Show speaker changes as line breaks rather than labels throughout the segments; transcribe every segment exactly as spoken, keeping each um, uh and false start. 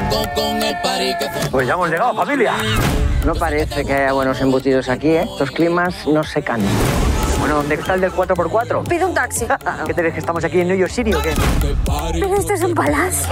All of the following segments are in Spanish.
Pues ya hemos llegado, familia.
No parece que haya buenos embutidos aquí, ¿eh? Los climas no se cambian.
Bueno, ¿dónde está el del cuatro por cuatro?
Pide un taxi.
¿Qué te ves, que estamos aquí en New York City o qué?
Pero esto es un palacio.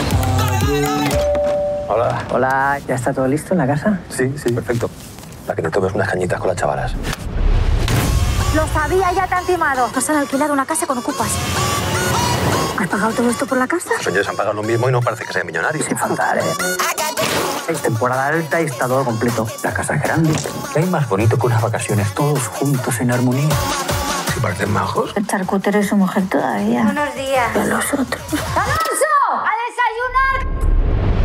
Hola.
Hola, ¿ya está todo listo en la casa?
Sí, sí, perfecto. Para que te tomes unas cañitas con las chavalas.
Lo sabía, ya te han timado. Nos han alquilado una casa con ocupas. ¿Has pagado todo esto por la casa?
Los señores han pagado lo mismo y no parece que sean millonarios.
Sin faltar, ¿eh? Es temporada alta y está todo completo. La casa es grande. ¿Qué hay más bonito que unas vacaciones todos juntos en armonía?
Si parecen majos.
El charcutero y su mujer todavía. Buenos días. Y los otros. ¡Alonso! ¡A desayunar!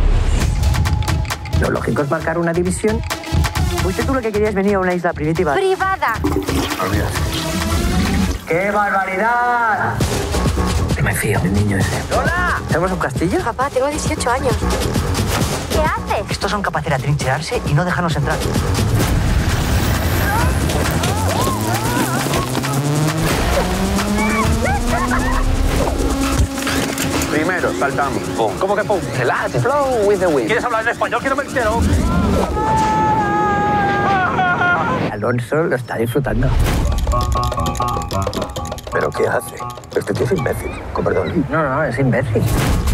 Lo lógico es marcar una división. ¿Fuiste tú lo que querías venir a una isla primitiva?
Privada.
Olvídate.
¡Qué barbaridad! No me fío del niño ese. ¡Hola! ¿Tenemos un castillo?
Papá, tengo dieciocho años. ¿Qué haces?
Estos son capaces de trincherarse y no dejarnos entrar.
Primero, saltamos. Pum. ¿Cómo que pum? Relax, flow with the wind.
¿Quieres hablar en español? Que no me entero. Alonso lo está disfrutando.
¿Pero qué hace? Este tío es imbécil, con perdón.
No, no, es imbécil.